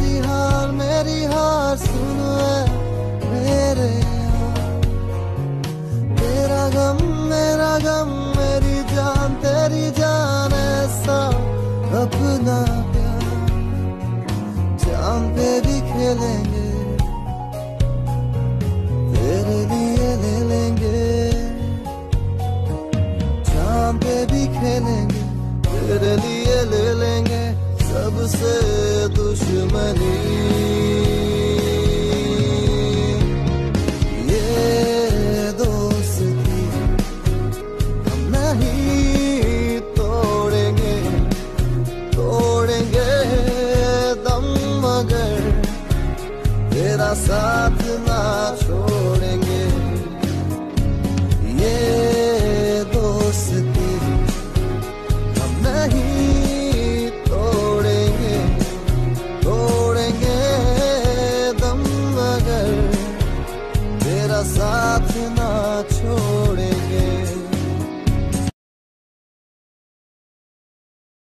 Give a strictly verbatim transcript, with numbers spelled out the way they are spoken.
मेरी हार मेरी हार सुन ऐ मेरे यार। तेरा गम मेरा गम मेरी जान तेरी जान ऐसा अपना प्यार। चांद पे भी खेलेंगे तेरे लिए ले लेंगे। चांद पे भी खेलेंगे तेरे लिए ले लेंगे सबसे दुश्मनी। ये दोस्ती हम नहीं तोड़ेंगे तोड़ेंगे दम मगर तेरा साथ ना छोड़ेंगे। ये दोस्ती हम नहीं तोड़ेंगे तोड़ेंगे दम मगर तेरा साथ ना छोड़।